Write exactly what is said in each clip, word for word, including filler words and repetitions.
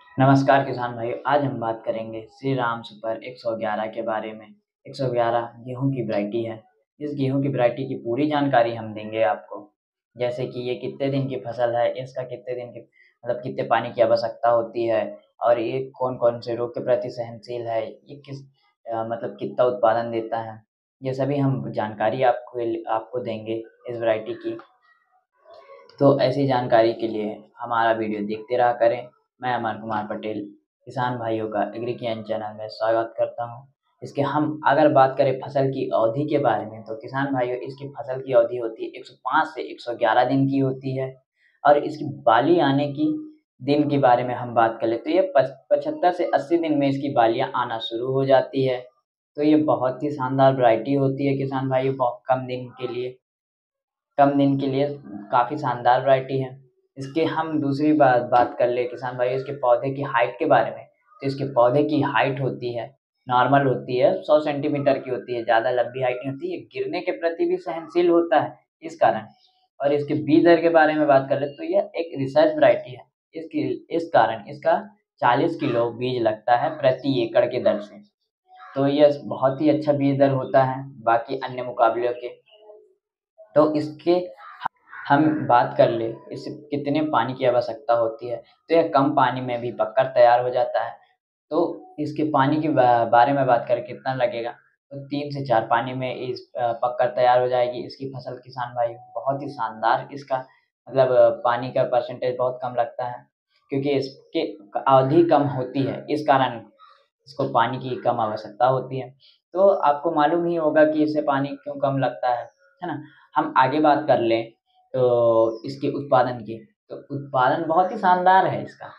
नमस्कार किसान भाइयों, आज हम बात करेंगे श्री राम सुपर एक सौ ग्यारह के बारे में। एक सौ ग्यारह गेहूं की वैरायटी है। इस गेहूं की वैरायटी की पूरी जानकारी हम देंगे आपको। जैसे कि ये कितने दिन की फसल है, इसका कितने दिन की मतलब कितने पानी की आवश्यकता होती है, और ये कौन-कौन से रोग के प्रति सहनशील है, ये किस अ, मतलब कितना उत्पादन देता है। ये सभी हम जानकारी आपको आपको देंगे इस वैरायटी की। तो ऐसी जानकारी के लिए हमारा वीडियो देखते रहा करें। मैं अमर कुमार पटेल किसान भाइयों का एग्री ज्ञान चैनल में स्वागत करता हूं। इसके हम अगर बात करें फसल की अवधि के बारे में, तो किसान भाइयों इसकी फसल की अवधि होती है एक सौ पाँच से एक सौ ग्यारह दिन की होती है। और इसकी बाली आने की दिन के बारे में हम बात करें तो ये पचहत्तर से अस्सी दिन में इसकी बालियां आना शुरू हो जाती है। तो ये बहुत ही शानदार वैरायटी होती है किसान भाइयों, बहुत कम दिन के लिए कम दिन के लिए काफ़ी शानदार वैरायटी है। इसके हम दूसरी बात बात कर ले किसान भाई इसके पौधे की हाइट के बारे में, तो इसके पौधे की हाइट होती है, नॉर्मल होती है, सौ सेंटीमीटर की होती है, ज़्यादा लंबी हाइट नहीं होती है, गिरने के प्रति भी सहनशील होता है इस कारण। और इसके बीज दर के बारे में बात कर ले तो यह एक रिसर्च वैरायटी है। इसकी इस कारण इसका चालीस किलो बीज लगता है प्रति एकड़ के दर से। तो यह बहुत ही अच्छा बीज दर होता है बाकी अन्य मुकाबलों के। तो इसके हम बात कर ले इसे कितने पानी की आवश्यकता होती है, तो यह कम पानी में भी पककर तैयार हो जाता है। तो इसके पानी के बा, बारे में बात करें कितना लगेगा, तो तीन से चार पानी में इस अ, पककर तैयार हो जाएगी इसकी फसल किसान भाई। बहुत ही शानदार इसका मतलब अ, पानी का परसेंटेज बहुत कम लगता है, क्योंकि इसकी अवधि कम होती है, इस कारण इसको पानी की कम आवश्यकता होती है। तो आपको मालूम ही होगा कि इससे पानी क्यों कम लगता है, है ना? हम आगे बात कर लें तो इसके उत्पादन की, तो उत्पादन बहुत ही शानदार है इसका।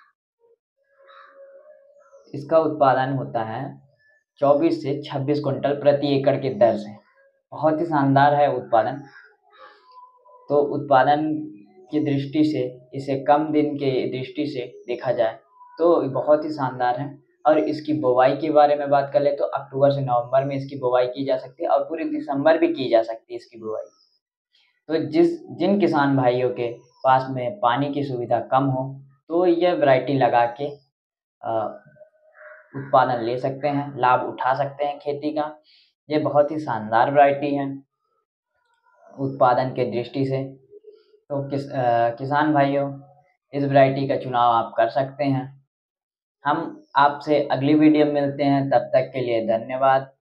इसका उत्पादन होता है चौबीस से छब्बीस कुंटल प्रति एकड़ के दर से। बहुत ही शानदार है उत्पादन। तो उत्पादन की दृष्टि से इसे कम दिन के दृष्टि से देखा जाए तो बहुत ही शानदार है। और इसकी बुवाई के बारे में बात कर ले तो अक्टूबर से नवंबर में इसकी बुवाई की जा सकती है और पूरे दिसंबर भी की जा सकती है इसकी बुवाई। तो जिस जिन किसान भाइयों के पास में पानी की सुविधा कम हो, तो यह वैरायटी लगा के अ, उत्पादन ले सकते हैं, लाभ उठा सकते हैं खेती का। ये बहुत ही शानदार वैरायटी है उत्पादन के दृष्टि से। तो किस अ, किसान भाइयों इस वैरायटी का चुनाव आप कर सकते हैं। हम आपसे अगली वीडियो में मिलते हैं, तब तक के लिए धन्यवाद।